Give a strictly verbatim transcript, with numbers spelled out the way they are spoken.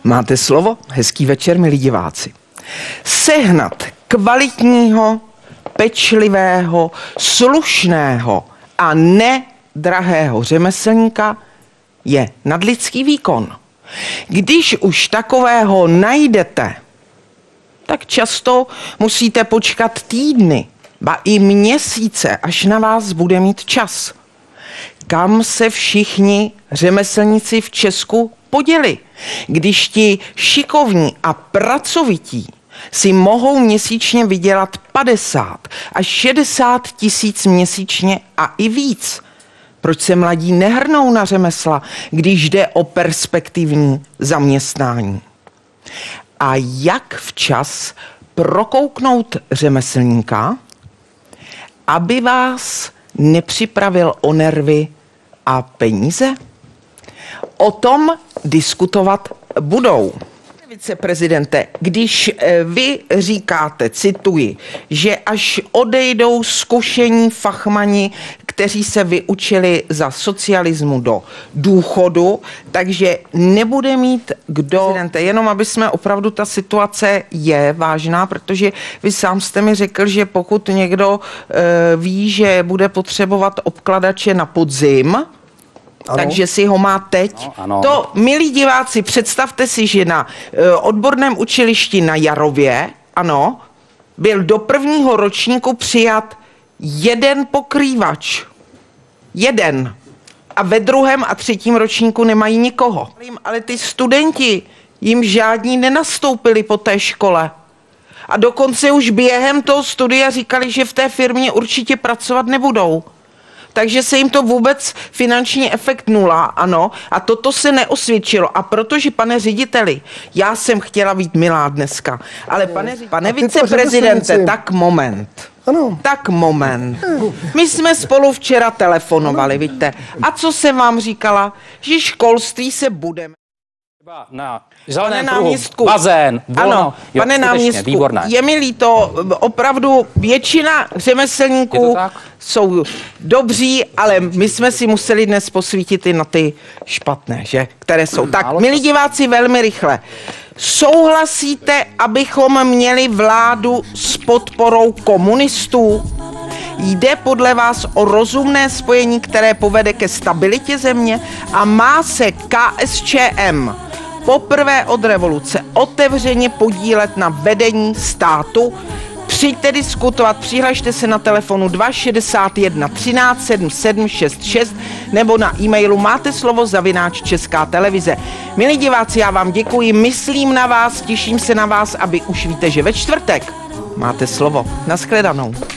Máte slovo? Hezký večer, milí diváci. Sehnat kvalitního, pečlivého, slušného a nedrahého řemeslníka je nadlidský výkon. Když už takového najdete, tak často musíte počkat týdny, ba i měsíce, až na vás bude mít čas. Kam se všichni řemeslníci v Česku poděli, když ti šikovní a pracovití si mohou měsíčně vydělat padesát až šedesát tisíc měsíčně a i víc? Proč se mladí nehrnou na řemesla, když jde o perspektivní zaměstnání? A jak včas prokouknout řemeslníka, aby vás nepřipravil o nervy a peníze? O tom diskutovat budou. Viceprezidente, když vy říkáte, cituji, že až odejdou zkušení fachmani, kteří se vyučili za socialismu do důchodu, takže nebude mít kdo... Prezidente, jenom aby jsme opravdu, ta situace je vážná, protože vy sám jste mi řekl, že pokud někdo e, ví, že bude potřebovat obkladače na podzim, ano. Takže si ho má teď. No, ano. To, milí diváci, představte si, že na e, odborném učilišti na Jarově, ano, byl do prvního ročníku přijat jeden pokrývač. Jeden. A ve druhém a třetím ročníku nemají nikoho. Ale ty studenti, jim žádní nenastoupili po té škole. A dokonce už během toho studia říkali, že v té firmě určitě pracovat nebudou. Takže se jim to vůbec finanční efekt nula, ano, a toto se neosvědčilo. A protože, pane řediteli, já jsem chtěla být milá dneska, ale pane, pane viceprezidente, tak moment. Ano. Tak moment. My jsme spolu včera telefonovali, víte. A co jsem vám říkala? Že školství se budeme... Na zeleném pruhu, bazén, volno. Ano, jo, pane náměstku, výborné. Je mi líto, opravdu většina řemeslníků jsou dobří, ale my jsme si museli dnes posvítit i na ty špatné, že? Které jsou. Tak, milí diváci, velmi rychle. Souhlasíte, abychom měli vládu s podporou komunistů? Jde podle vás o rozumné spojení, které povede ke stabilitě země a má se K S Č M poprvé od revoluce otevřeně podílet na vedení státu? Přijďte diskutovat, přihlašte se na telefonu dva šedesát jedna třináct sedm sedm šest šest nebo na e-mailu máte slovo zavináč Česká televize. Milí diváci, já vám děkuji, myslím na vás, těším se na vás, aby už víte, že ve čtvrtek máte slovo. Nashledanou.